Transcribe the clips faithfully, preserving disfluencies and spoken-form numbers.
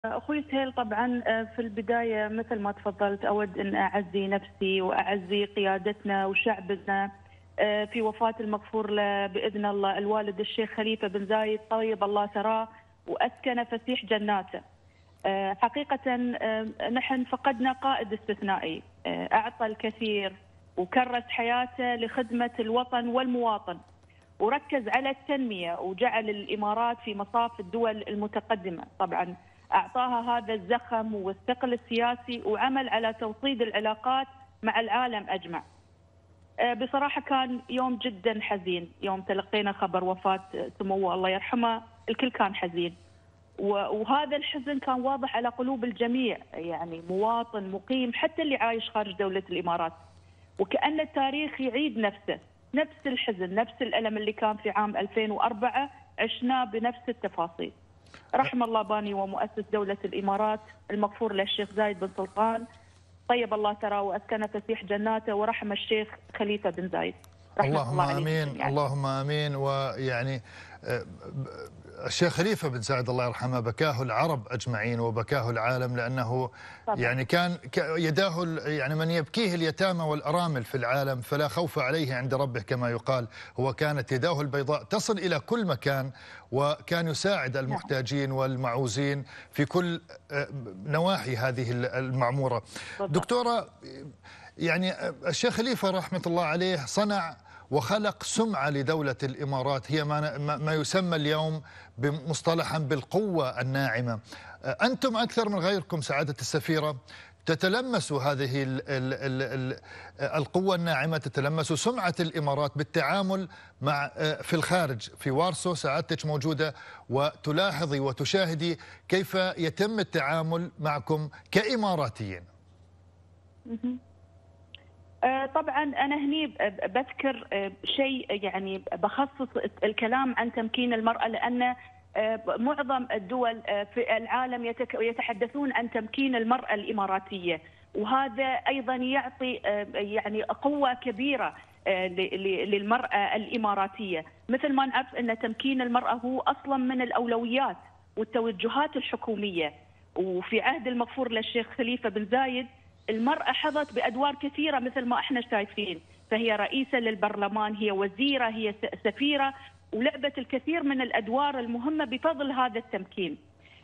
أخوي سهيل، طبعا في البداية مثل ما تفضلت أود أن أعزي نفسي وأعزي قيادتنا وشعبنا في وفاة المغفور له بإذن الله الوالد الشيخ خليفة بن زايد، طيب الله ثراه وأسكن فسيح جناته. حقيقة نحن فقدنا قائد استثنائي أعطى الكثير وكرس حياته لخدمة الوطن والمواطن، وركز على التنمية وجعل الإمارات في مصاف الدول المتقدمة. طبعا أعطاها هذا الزخم والثقل السياسي وعمل على توطيد العلاقات مع العالم أجمع. بصراحة كان يوم جدا حزين، يوم تلقينا خبر وفاة سموه الله يرحمه الكل كان حزين، وهذا الحزن كان واضح على قلوب الجميع، يعني مواطن مقيم حتى اللي عايش خارج دولة الإمارات، وكأن التاريخ يعيد نفسه، نفس الحزن نفس الألم اللي كان في عام ألفين وأربعة عشناه بنفس التفاصيل. رحم الله باني ومؤسس دولة الإمارات المغفور له الشيخ زايد بن سلطان، طيب الله ثراه وأسكن فسيح جناته، ورحم الشيخ خليفة بن زايد. اللهم الله آمين يعني. اللهم آمين. ويعني الشيخ خليفة بن زايد الله يرحمه بكاه العرب أجمعين وبكاه العالم، لأنه طبعا. يعني كان يداه يعني من يبكيه اليتامى والأرامل في العالم فلا خوف عليه عند ربه كما يقال. هو كانت يداه البيضاء تصل إلى كل مكان، وكان يساعد المحتاجين والمعوزين في كل نواحي هذه المعمورة. دكتورة، يعني الشيخ خليفة رحمة الله عليه صنع وخلق سمعة لدولة الإمارات، هي ما, ما يسمى اليوم بمصطلحا بالقوة الناعمة. أنتم أكثر من غيركم سعادة السفيرة تتلمسوا هذه ال ال ال ال القوة الناعمة، تتلمسوا سمعة الإمارات بالتعامل مع في الخارج. في وارسو سعادتك موجودة وتلاحظي وتشاهدي كيف يتم التعامل معكم كإماراتيين. طبعا أنا هني بذكر شيء، يعني بخصص الكلام عن تمكين المرأة، لأن معظم الدول في العالم يتحدثون عن تمكين المرأة الإماراتية، وهذا أيضا يعطي يعني قوة كبيرة للمرأة الإماراتية. مثل ما نعرف أن تمكين المرأة هو أصلا من الأولويات والتوجهات الحكومية، وفي عهد المغفور للشيخ خليفة بن زايد المرأة حظت بأدوار كثيرة مثل ما احنا شايفين، فهي رئيسة للبرلمان، هي وزيرة، هي سفيرة، ولعبت الكثير من الأدوار المهمة بفضل هذا التمكين.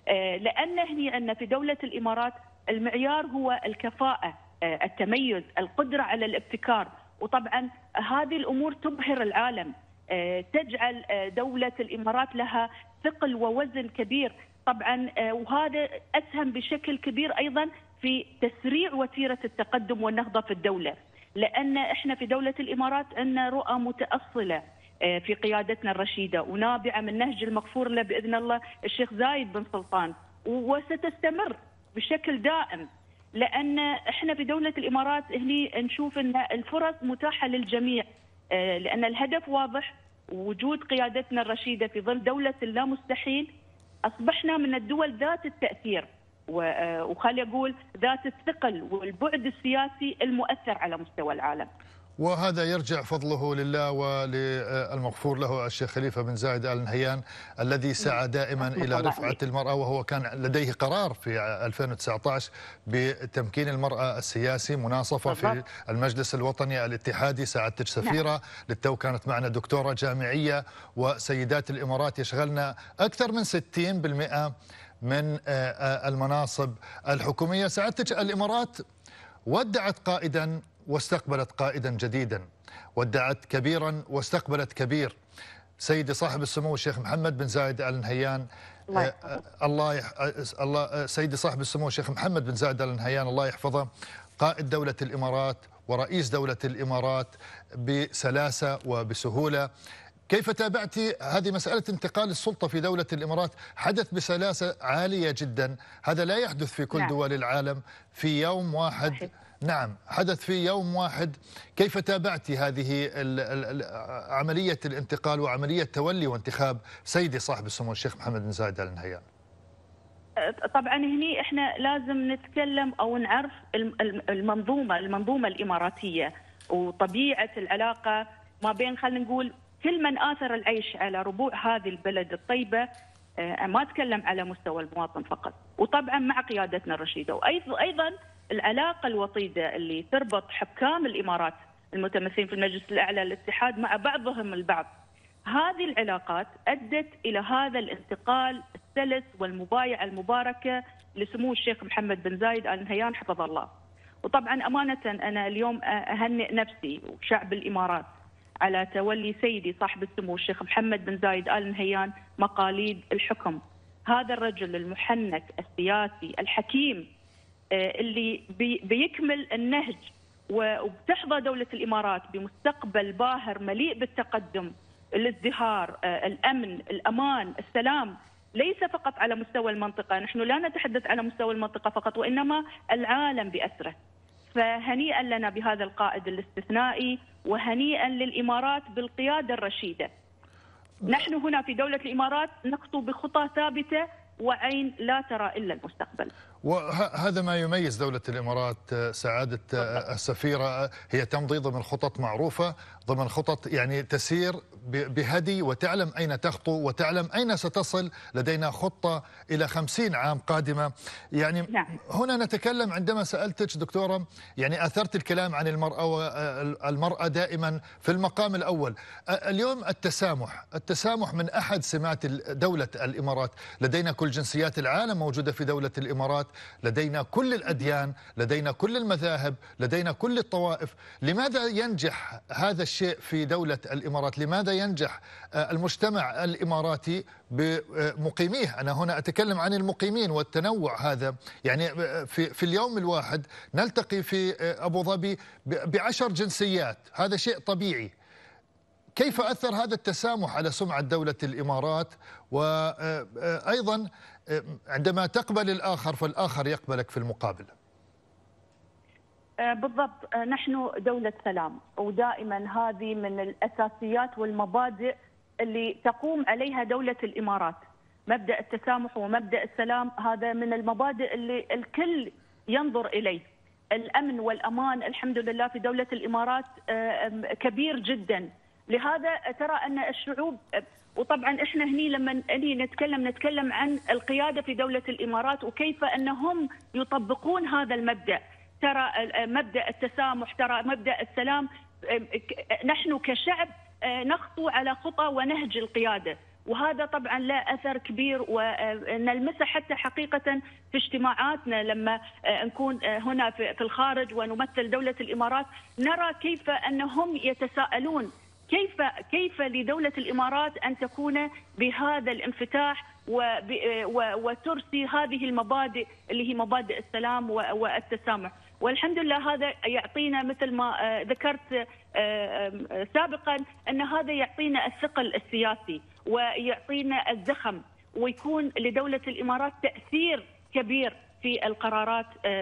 لأن هني أن في دولة الإمارات المعيار هو الكفاءة، التميز، القدرة على الابتكار، وطبعا هذه الأمور تبهر العالم، تجعل دولة الإمارات لها ثقل ووزن كبير طبعا، وهذا أسهم بشكل كبير أيضا في تسريع وتيرة التقدم والنهضة في الدولة، لأن إحنا في دولة الإمارات عندنا رؤى متأصلة في قيادتنا الرشيدة ونابعة من نهج المغفور له بإذن الله الشيخ زايد بن سلطان، وستستمر بشكل دائم، لأن إحنا في دولة الإمارات هني نشوف أن الفرص متاحة للجميع، لأن الهدف واضح، وجود قيادتنا الرشيدة في ظل دولة اللا مستحيل أصبحنا من الدول ذات التأثير وخلي أقول ذات الثقل والبعد السياسي المؤثر على مستوى العالم. وهذا يرجع فضله لله وللمغفور له الشيخ خليفة بن زايد آل نهيان الذي سعى دائما إلى رفعة المرأة، وهو كان لديه قرار في ألفين وتسعة عشر بتمكين المرأة السياسي، مناصفة في المجلس الوطني الاتحادي. سعادتك سفيرة للتو كانت معنا دكتورة جامعية، وسيدات الإمارات يشغلنا أكثر من ستين بالمئة من المناصب الحكومية. سعادتك الإمارات ودعت قائدا واستقبلت قائدا جديدا، ودعت كبيرا واستقبلت كبير، سيدي صاحب السمو الشيخ محمد بن زايد آل نهيان. الله الله يح... الله سيدي صاحب السمو الشيخ محمد بن زايد آل نهيان الله يحفظه، قائد دولة الإمارات ورئيس دولة الإمارات بسلاسة وبسهولة. كيف تابعتي هذه مسألة انتقال السلطة في دولة الإمارات؟ حدث بسلاسة عالية جدا، هذا لا يحدث في كل نعم. دول العالم في يوم واحد. صحيح. نعم، حدث في يوم واحد. كيف تابعتي هذه ال ال عملية الانتقال وعملية تولي وانتخاب سيدي صاحب السمو الشيخ محمد بن زايد آل نهيان؟ طبعا هني احنا لازم نتكلم او نعرف المنظومة المنظومة الإماراتية وطبيعة العلاقة ما بين، خلينا نقول، كل من آثر العيش على ربوع هذه البلد الطيبة ما أتكلم على مستوى المواطن فقط، وطبعا مع قيادتنا الرشيدة. وأيضا العلاقة الوطيدة اللي تربط حكام الإمارات المتمثلين في المجلس الأعلى للاتحاد مع بعضهم البعض، هذه العلاقات أدت إلى هذا الانتقال السلس والمبايعة المباركة لسمو الشيخ محمد بن زايد آل نهيان حفظه الله. وطبعا أمانة أنا اليوم أهنئ نفسي وشعب الإمارات على تولي سيدي صاحب السمو الشيخ محمد بن زايد آل نهيان مقاليد الحكم. هذا الرجل المحنك السياسي الحكيم اللي بيكمل النهج وبتحظى دولة الإمارات بمستقبل باهر مليء بالتقدم، الازدهار، الأمن، الأمان، السلام، ليس فقط على مستوى المنطقة. نحن لا نتحدث على مستوى المنطقة فقط، وإنما العالم بأسره. فهنيئا لنا بهذا القائد الاستثنائي، وهنيئا للإمارات بالقيادة الرشيدة. نحن هنا في دولة الإمارات نخطو بخطى ثابتة وعين لا ترى إلا المستقبل. وهذا ما يميز دولة الإمارات سعادة السفيرة، هي تمضي ضمن خطط معروفة، ضمن خطط يعني تسير بهدي وتعلم أين تخطو وتعلم أين ستصل. لدينا خطة إلى خمسين عام قادمة. يعني نعم. هنا نتكلم، عندما سألتك دكتورة يعني أثرت الكلام عن المرأة، والمرأة دائما في المقام الأول. اليوم التسامح، التسامح من أحد سمات دولة الإمارات. لدينا كل جنسيات العالم موجودة في دولة الإمارات، لدينا كل الأديان، لدينا كل المذاهب، لدينا كل الطوائف. لماذا ينجح هذا الشيء في دولة الإمارات؟ لماذا ينجح المجتمع الإماراتي بمقيميه؟ أنا هنا أتكلم عن المقيمين والتنوع هذا. يعني في, في اليوم الواحد نلتقي في أبو ظبي بعشر جنسيات، هذا شيء طبيعي. كيف أثر هذا التسامح على سمعة دولة الإمارات؟ وأيضا عندما تقبل الآخر فالآخر يقبلك في المقابل. بالضبط، نحن دولة سلام، ودائما هذه من الأساسيات والمبادئ اللي تقوم عليها دولة الإمارات. مبدأ التسامح ومبدأ السلام هذا من المبادئ اللي الكل ينظر إليه. الأمن والأمان الحمد لله في دولة الإمارات كبير جدا. لهذا ترى أن الشعوب، وطبعا احنا هني لما هني نتكلم نتكلم عن القيادة في دولة الإمارات وكيف أنهم يطبقون هذا المبدأ. ترى مبدأ التسامح، ترى مبدأ السلام. نحن كشعب نخطو على خطى ونهج القيادة، وهذا طبعا له أثر كبير ونلمسه حتى حقيقة في اجتماعاتنا لما نكون هنا في الخارج ونمثل دولة الإمارات. نرى كيف أنهم يتساءلون كيف كيف لدولة الإمارات أن تكون بهذا الانفتاح وترسي هذه المبادئ اللي هي مبادئ السلام والتسامح. والحمد لله هذا يعطينا مثل ما ذكرت سابقا أن هذا يعطينا الثقل السياسي ويعطينا الزخم، ويكون لدولة الإمارات تأثير كبير في القرارات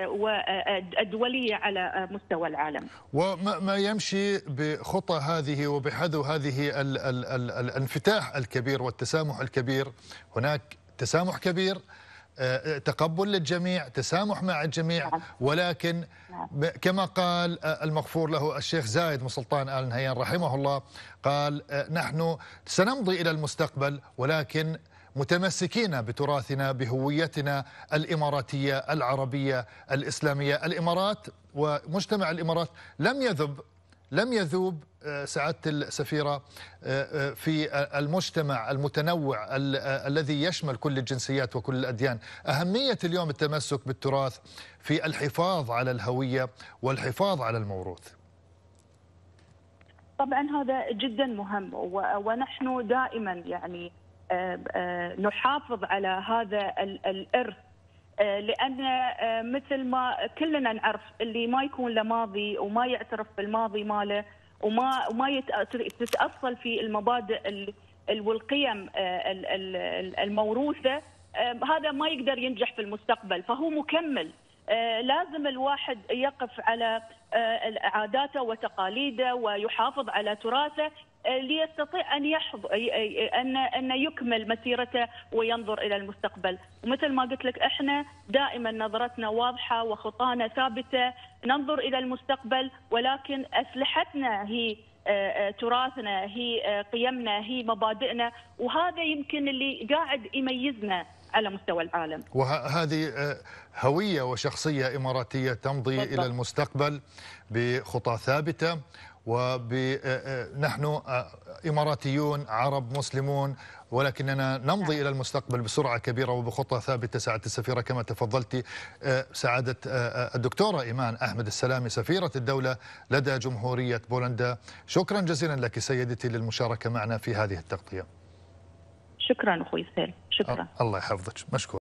الدولية على مستوى العالم. وما يمشي بخطى هذه وبحذو هذه ال ال ال الانفتاح الكبير والتسامح الكبير، هناك تسامح كبير، تقبل للجميع، تسامح مع الجميع، ولكن كما قال المغفور له الشيخ زايد بن سلطان آل نهيان رحمه الله، قال نحن سنمضي إلى المستقبل ولكن متمسكين بتراثنا، بهويتنا الإماراتية العربية الإسلامية. الإمارات ومجتمع الإمارات لم يذب لم يذوب سعادة السفيرة في المجتمع المتنوع الذي يشمل كل الجنسيات وكل الأديان. أهمية اليوم التمسك بالتراث في الحفاظ على الهوية والحفاظ على الموروث. طبعا هذا جدا مهم، ونحن دائما يعني نحافظ على هذا الإرث، لأن مثل ما كلنا نعرف اللي ما يكون له ماضي وما يعترف بالماضي ماله وما وما يتأصل في المبادئ والقيم الموروثة، هذا ما يقدر ينجح في المستقبل. فهو مكمل، لازم الواحد يقف على عاداته وتقاليده ويحافظ على تراثه ليستطيع أن يحظ أن أن يكمل مسيرته وينظر إلى المستقبل. ومثل ما قلت لك احنا دائما نظرتنا واضحة وخطانا ثابتة، ننظر إلى المستقبل، ولكن أسلحتنا هي تراثنا، هي قيمنا، هي مبادئنا، وهذا يمكن اللي قاعد يميزنا على مستوى العالم. وهذه هوية وشخصية إماراتية تمضي بالضبط إلى المستقبل بخطى ثابتة، ونحن إماراتيون عرب مسلمون، ولكننا نمضي إلى المستقبل بسرعة كبيرة وبخطى ثابتة. سعادة السفيرة كما تفضلت، سعادة الدكتورة إيمان أحمد السلامي سفيرة الدولة لدى جمهورية بولندا، شكرا جزيلا لك سيدتي للمشاركة معنا في هذه التغطية. شكرا أخوي سهيل، شكرا. الله يحفظك، مشكور.